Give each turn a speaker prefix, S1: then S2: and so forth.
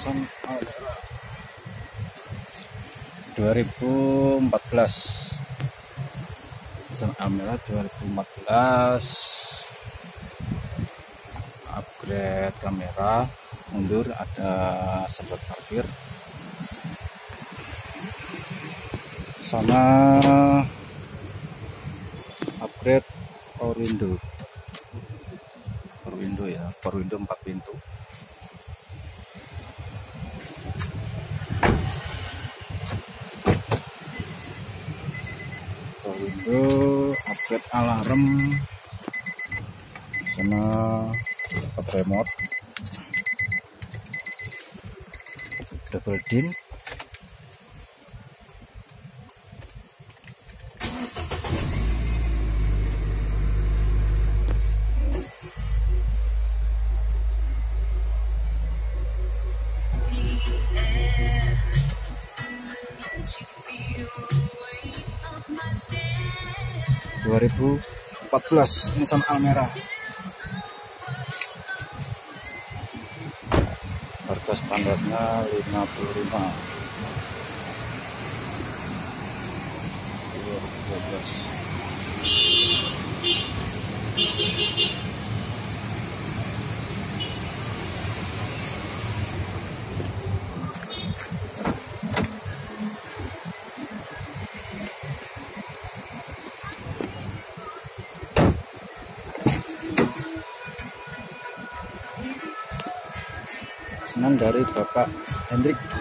S1: Nissan Almera 2014. Nissan Almera 2014, upgrade kamera, mundur ada sensor parkir, sama upgrade power window ya, power window 4 pintu. Power window, upgrade alarm, sama dapat remote, double din, (2014) Nissan Almera. Harga standarnya 55. 2012. Senang dari Bapak Hendrik.